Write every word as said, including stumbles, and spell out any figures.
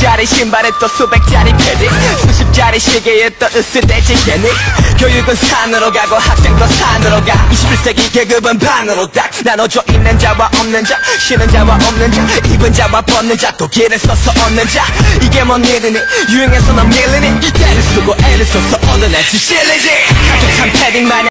짜리 신발에 또 수백짜리 패딩, 수십짜리 시계에 또 으스대지 개닉. 교육은 산으로 가고 학생도 산으로 가. 이십일 세기 계급은 반으로 딱 나눠져. 있는 자와 없는 자, 쉬는 자와 없는 자, 입은 자와 벗는 자, 또 길을 써서 얻는 자. 이게 뭔 일이니? 유행해서 넌 밀리니? 때를 쓰고 애를 써서 얻어내지 실리지. 가득 찬 패딩 마냥